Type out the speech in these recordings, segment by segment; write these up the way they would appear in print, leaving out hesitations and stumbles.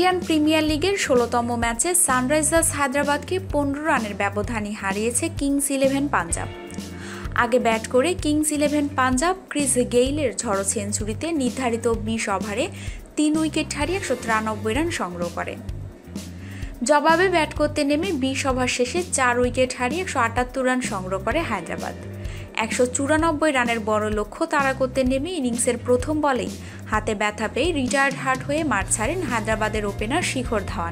Indian premier লিগের ১৬তম ম্যাচে Sunrisers হায়দ্রাবাদকে ১৫ রানের ব্যবধানে হারিয়েছে কিংস ইলেভেন পাঞ্জাব। আগে ব্যাট করে কিংস ইলেভেন পাঞ্জাব ক্রিস গেইলের ঝড়ো সেঞ্চুরিতে নির্ধারিত ২০ ওভারে ৩ উইকেট হারিয়ে ১৯৩ রান সংগ্রহ করে। জবাবে ব্যাট করতে নেমে ২০ ওভার শেষে ৪ উইকেট হারিয়ে ১৭৮ রান সংগ্রহ করে হায়দ্রাবাদ। ১৯৪ রানের বড় লক্ষ্য তাড়া করতে নেমে ইনিংসের প্রথম বলেই হাতে ব্যথা পেয়ে রিটায়ার্ড হার্ট হয়ে মাঠ ছাড়েন হায়দ্রাবাদের ওপেনার শিখর ধাওয়ান।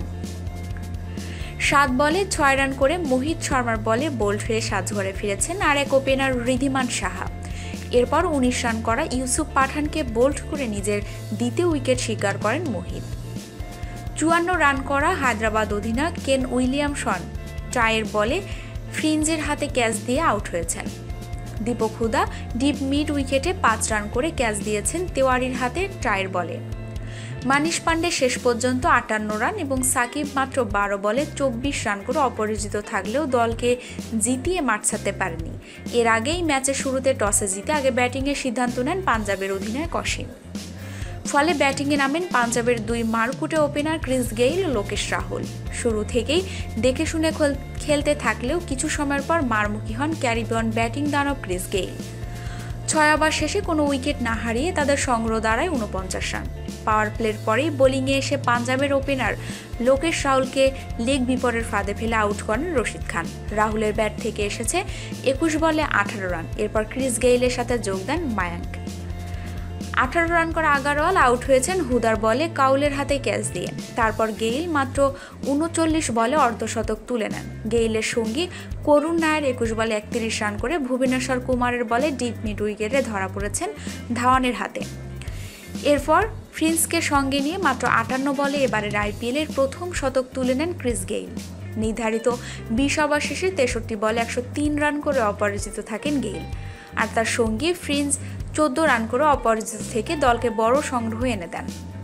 ৭ বলে ৬ রান করে মোহিত শর্মার বলে বোল্ড হয়ে সাজঘরে ফিরেছেন আর এক ওপেনার ঋদ্ধিমান সাহা। এরপর ১৯ রান করা ইউসুফ পাঠানকে বোল্ড করে নিজের দ্বিতীয় উইকেট শিকার করেন মোহিত। ৫৪ রান করা হায়দ্রাবাদ অধিনায়ক কেন উইলিয়ামসন ট্রায়ের বলে ফ্রিঞ্জের হাতে ক্যাচ দিয়ে আউট হয়েছেন। দীপক হুদা ডিপ মিড উইকেটে ৫ রান করে ক্যাচ দিয়েছেন তেওয়ারির হাতে ট্রায়ের বলে। মানিশ পান্ডে শেষ পর্যন্ত ৫৮ রান এবং সাকিব মাত্র ১২ বলে ২৪ রান করে অপরাজিত থাকলেও দলকে জিতিয়ে মাঠ ছাড়তে পারেনি। এর আগেই ম্যাচের শুরুতে টসে জিতে আগে ব্যাটিংয়ের সিদ্ধান্ত নেন পাঞ্জাবের অধিনায়ক অসীম। ফলে ব্যাটিংয়ে নামেন পাঞ্জাবের ২ মারকুটে ওপেনার ক্রিস গেইল ও লোকেশ রাহুল। শুরু থেকেই দেখে শুনে খেলতে থাকলেও কিছু সময়ের পর মারমুখী হন ক্যারিবিয়ান ব্যাটিং দানব ক্রিস গেইল। ৬ ওভার শেষে কোনো উইকেট না হারিয়ে তাদের সংগ্রহ দাঁড়ায় ৪৯ রান। পাওয়ার প্লের পরেই বোলিংয়ে এসে পাঞ্জাবের ওপেনার লোকেশ রাহুলকে লেগ বিপরের ফাঁদে ফেলে আউট করেন রশিদ খান। রাহুলের ব্যাট থেকে এসেছে ২১ বলে ১৮ রান। এরপর ক্রিস গেইলের সাথে যোগ দেন মায়াঙ্ক। ১৮ রান করা আগারওয়াল আউট হয়েছেন হুদার বলে কাউলের হাতে ক্যাচ দিয়ে। তারপর গেইল মাত্র ৩৯ বলে অর্ধশতক তুলে নেন। গেইলের সঙ্গী করুণ নায়ার ২১ বলে ৩১ রান করে ভুবনেশ্বর কুমারের বলে ডিপ মিড উইকেটে ধরা পড়েছেন ধাওয়ানের হাতে। এরপর ফ্রিঞ্জকে সঙ্গে নিয়ে মাত্র ৫৮ বলে এবারের আইপিএলের প্রথম শতক তুলে নেন ক্রিস গেইল। নির্ধারিত ২০ ওভার শেষে ৬৩ বলে ১০৩ রান করে অপরাজিত থাকেন গেইল। আর তার সঙ্গী ফ্রিঞ্জ ১৪ রান করে অপরাজিত থেকে দলকে বড় সংগ্রহ এনে দেন।